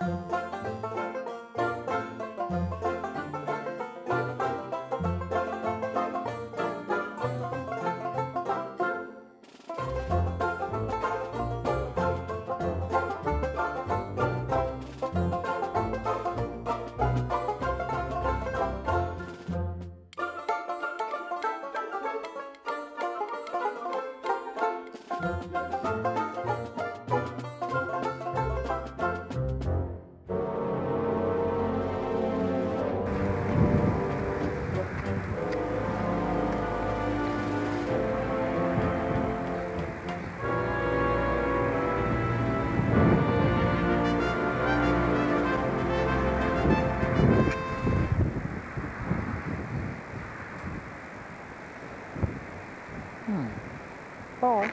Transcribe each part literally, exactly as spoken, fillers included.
Bye.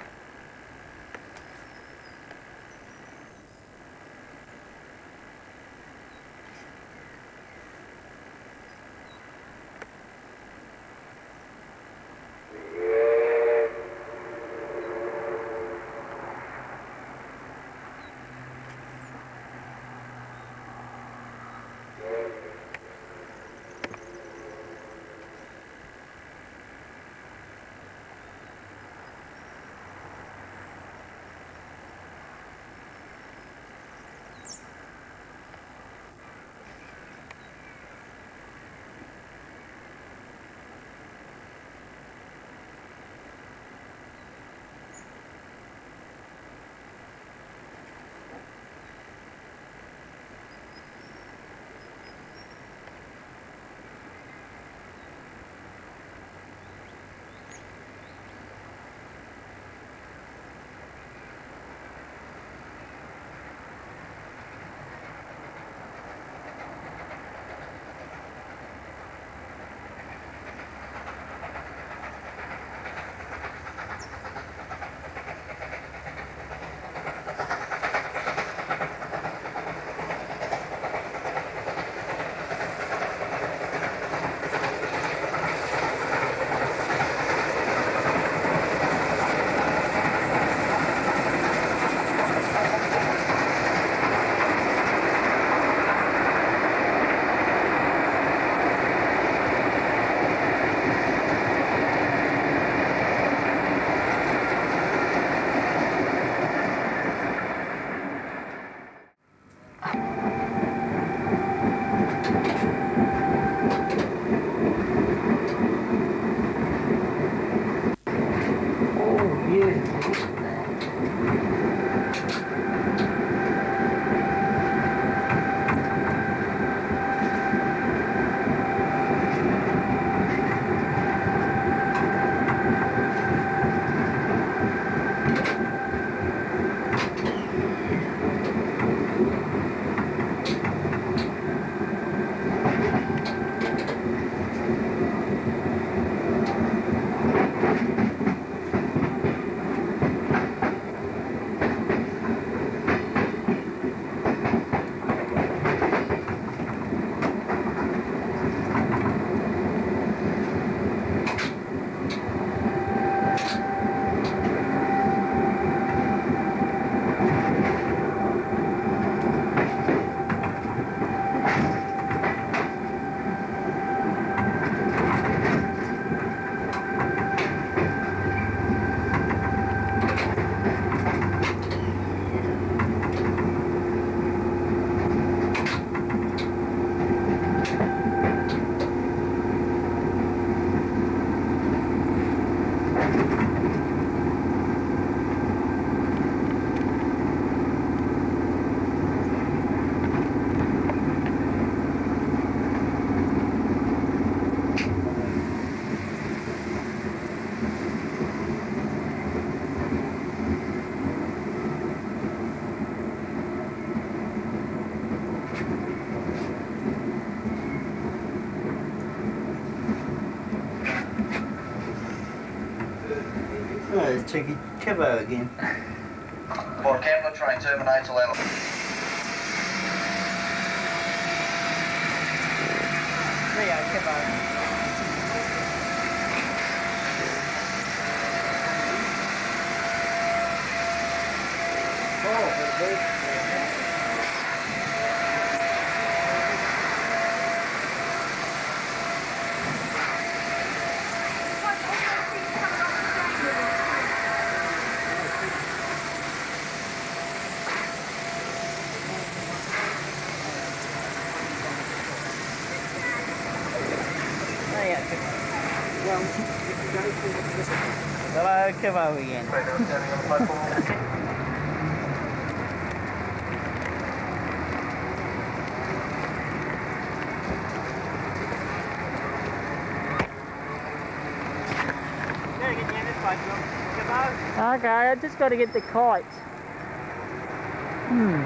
Oh, there's cheeky Kevo again. Port Kembla, try and terminate to Leyland. Rio Kevo. Oh, Hello, Kevo again. Okay, I just got to get the kite. Hmm.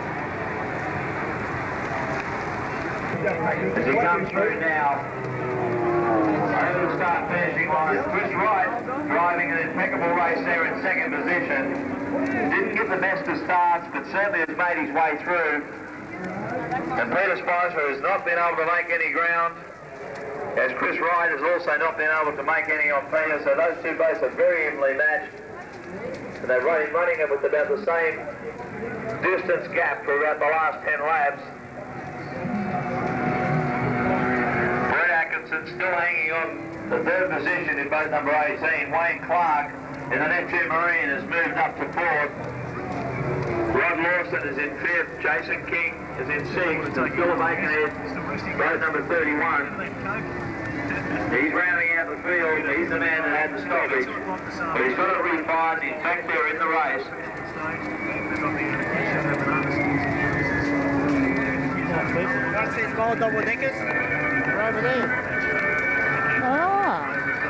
As he comes through now, over the start finishing line, Chris Wright driving an impeccable race there in second position. Didn't get the best of starts, but certainly has made his way through. And Peter Spicer has not been able to make any ground, as Chris Wright has also not been able to make any on Peter, so those two both are very evenly matched. And they're running, running it with about the same distance gap for about the last ten laps. Brett Atkinson still hanging on the third position in boat number eighteen. Wayne Clark in the Neptune Marine has moved up to fourth. Rod Lawson is in fifth. Jason King is in sixth. Philip Aikenhead, boat number thirty-one. He's rounding out the field. He's the man that had the stoppage. But he's got to refine. He's back there in the race. That's his gold double deckers. They're over there. Ah.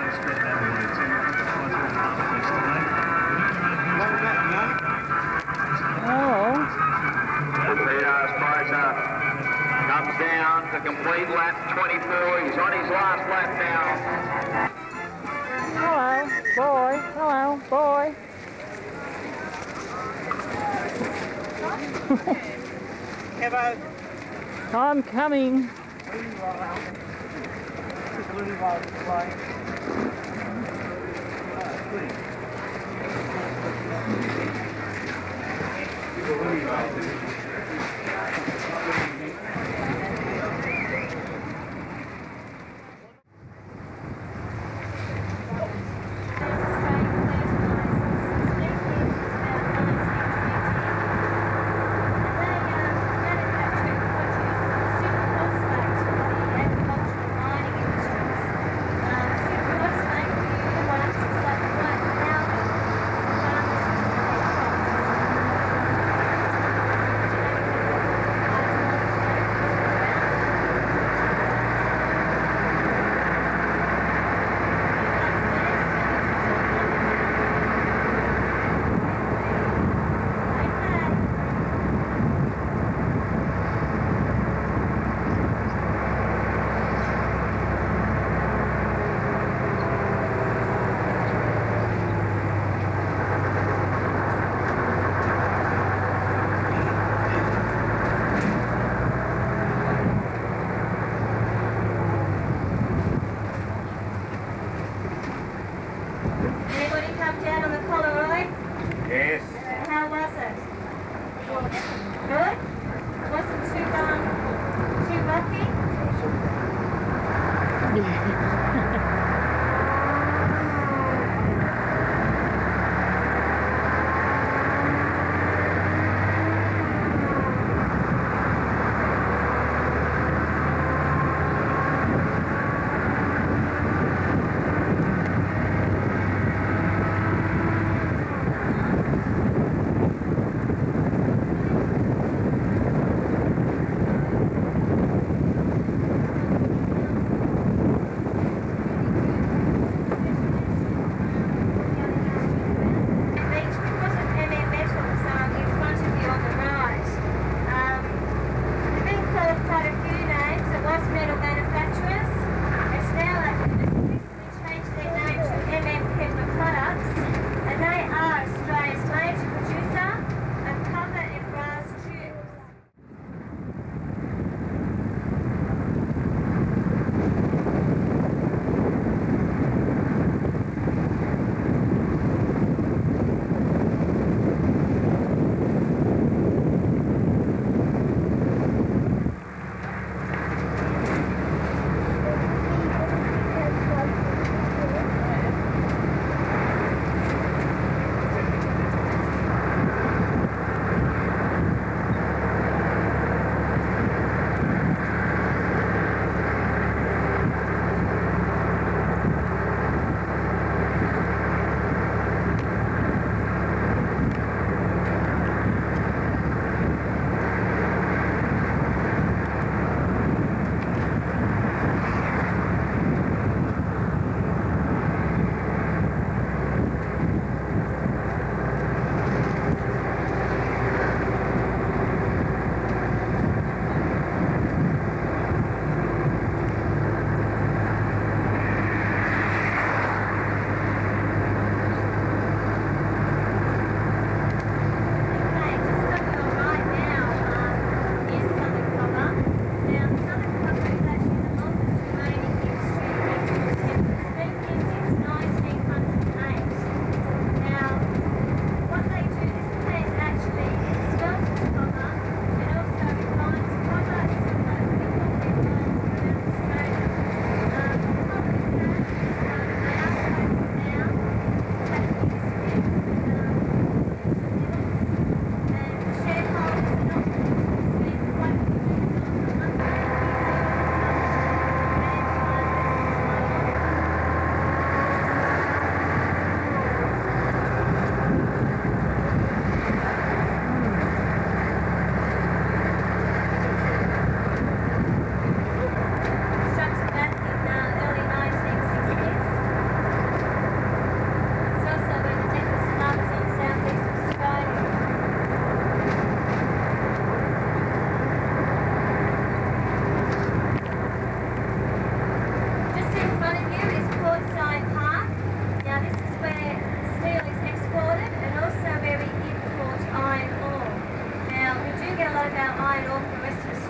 Oh. Peter Spicer comes down to complete lap twenty-four. He's on his last lap now. Hello, boy. Hello, boy. Kevo. I'm coming.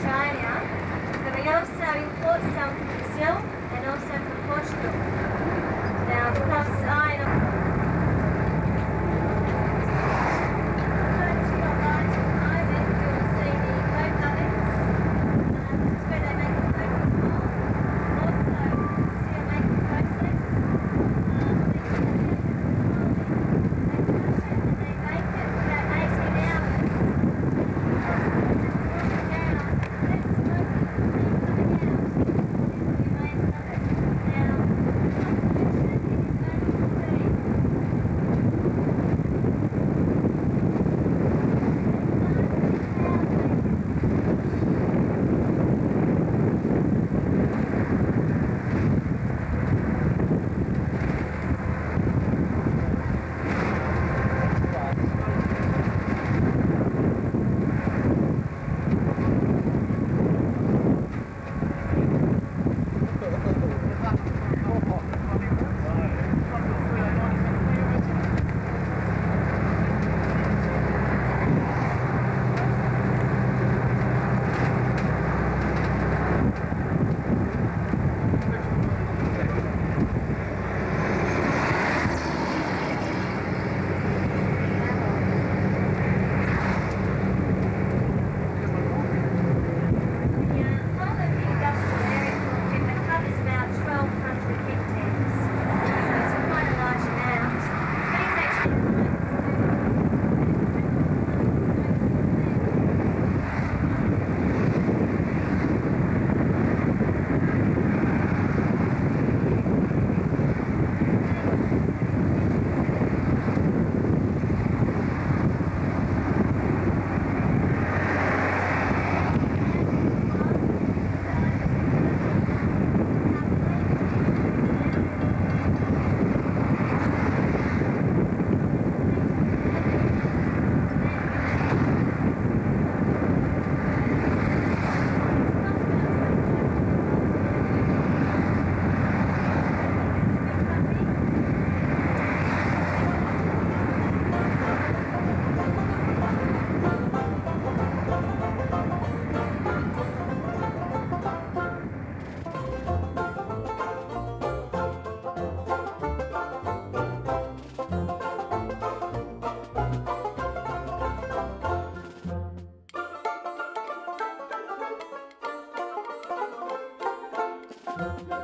Australia, but we also import some from Brazil and also from Portugal. Now, because I Thank you.